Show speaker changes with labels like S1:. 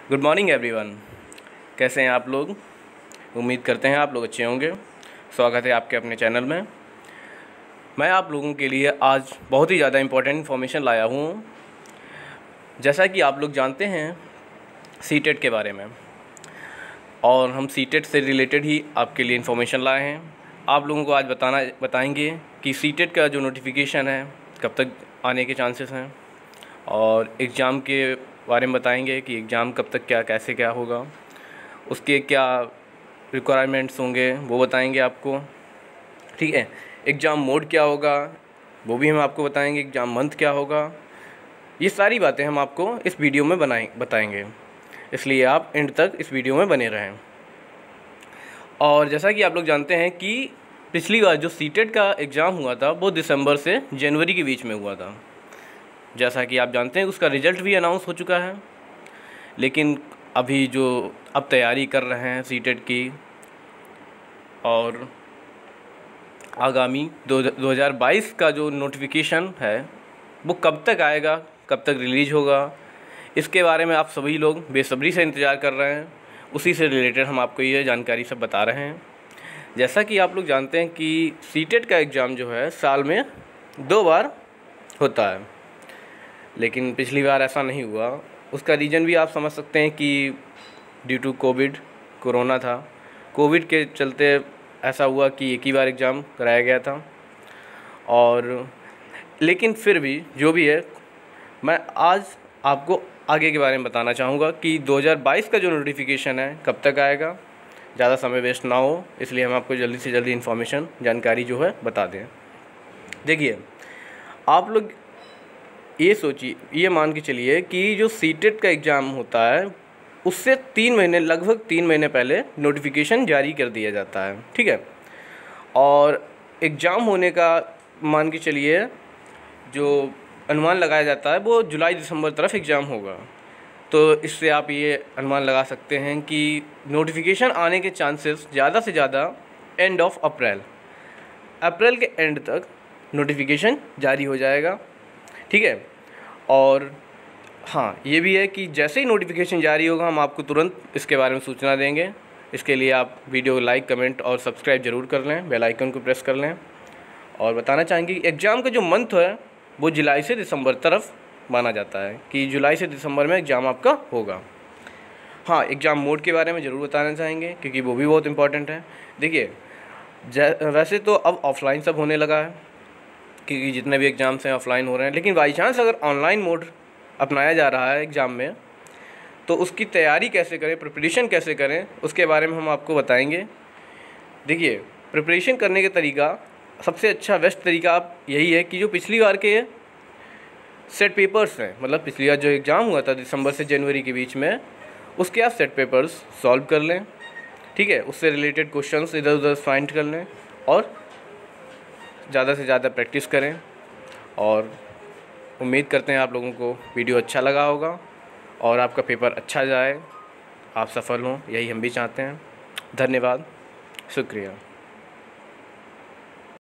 S1: Good morning everyone. कैसे हैं आप लोग? उम्मीद करते हैं आप लोग अच्छे होंगे। स्वागत है आपके अपने चैनल में। मैं आप लोगों के लिए आज बहुत ही ज़्यादा इम्पोर्टेंट इन्फॉर्मेशन लाया हूँ। जैसा कि आप लोग जानते हैं सीटेट के बारे में, और हम सीटेट से रिलेटेड ही आपके लिए इन्फॉर्मेशन लाए हैं। आप लोगों को आज बताएंगे कि सीटेट का जो नोटिफिकेशन है कब तक आने के चांसेस हैं, और एग्ज़ाम के बारे में बताएंगे कि एग्ज़ाम कब तक कैसे क्या होगा, उसके क्या रिक्वायरमेंट्स होंगे वो बताएंगे आपको। ठीक है, एग्ज़ाम मोड क्या होगा वो भी हम आपको बताएंगे, एग्ज़ाम मंथ क्या होगा, ये सारी बातें हम आपको इस वीडियो में बताएंगे। इसलिए आप एंड तक इस वीडियो में बने रहें। और जैसा कि आप लोग जानते हैं कि पिछली बार जो सीटेट का एग्ज़ाम हुआ था वो दिसंबर से जनवरी के बीच में हुआ था। जैसा कि आप जानते हैं उसका रिज़ल्ट भी अनाउंस हो चुका है, लेकिन अभी जो अब तैयारी कर रहे हैं सीटेट की, और आगामी 2022 का जो नोटिफिकेशन है वो कब तक आएगा, कब तक रिलीज़ होगा, इसके बारे में आप सभी लोग बेसब्री से इंतज़ार कर रहे हैं। उसी से रिलेटेड हम आपको ये जानकारी सब बता रहे हैं। जैसा कि आप लोग जानते हैं कि सीटेट का एग्ज़ाम जो है साल में 2 बार होता है, लेकिन पिछली बार ऐसा नहीं हुआ। उसका रीज़न भी आप समझ सकते हैं कि ड्यू टू कोरोना था। कोविड के चलते ऐसा हुआ कि एक ही बार एग्ज़ाम कराया गया था। और लेकिन फिर भी जो भी है, मैं आज आपको आगे के बारे में बताना चाहूँगा कि 2022 का जो नोटिफिकेशन है कब तक आएगा। ज़्यादा समय वेस्ट ना हो, इसलिए हम आपको जल्दी से जल्दी इन्फॉर्मेशन जानकारी जो है बता दें। देखिए, आप लोग ये सोचिए, ये मान के चलिए कि जो सीटेट का एग्ज़ाम होता है उससे 3 महीने, लगभग 3 महीने पहले नोटिफिकेशन जारी कर दिया जाता है। ठीक है, और एग्ज़ाम होने का मान के चलिए जो अनुमान लगाया जाता है वो जुलाई दिसंबर तरफ एग्ज़ाम होगा। तो इससे आप ये अनुमान लगा सकते हैं कि नोटिफिकेशन आने के चांसेस ज़्यादा से ज़्यादा एंड ऑफ अप्रैल के एंड तक नोटिफिकेशन जारी हो जाएगा। ठीक है, और हाँ, ये भी है कि जैसे ही नोटिफिकेशन जारी होगा हम आपको तुरंत इसके बारे में सूचना देंगे। इसके लिए आप वीडियो को लाइक, कमेंट और सब्सक्राइब ज़रूर कर लें, बेल आइकन को प्रेस कर लें। और बताना चाहेंगे कि एग्ज़ाम का जो मंथ है वो जुलाई से दिसंबर तरफ माना जाता है, कि जुलाई से दिसंबर में एग्ज़ाम आपका होगा। हाँ, एग्ज़ाम मोड के बारे में ज़रूर बताना चाहेंगे क्योंकि वो भी बहुत इंपॉर्टेंट है। देखिए, वैसे तो अब ऑफलाइन सब होने लगा है, क्योंकि जितने भी एग्ज़ाम्स हैं ऑफलाइन हो रहे हैं, लेकिन बाई चांस अगर ऑनलाइन मोड अपनाया जा रहा है एग्ज़ाम में, तो उसकी तैयारी कैसे करें, प्रिपरेशन कैसे करें, उसके बारे में हम आपको बताएंगे। देखिए, प्रिपरेशन करने का तरीका, सबसे अच्छा बेस्ट तरीका आप यही है कि जो पिछली बार के सेट पेपर्स हैं, मतलब पिछली बार जो एग्ज़ाम हुआ था दिसंबर से जनवरी के बीच में, उसके आप सेट पेपर्स सॉल्व कर लें। ठीक है, उससे रिलेटेड क्वेश्चंस इधर उधर फाइंड कर लें और ज़्यादा से ज़्यादा प्रैक्टिस करें। और उम्मीद करते हैं आप लोगों को वीडियो अच्छा लगा होगा और आपका पेपर अच्छा जाए, आप सफल हों, यही हम भी चाहते हैं। धन्यवाद, शुक्रिया।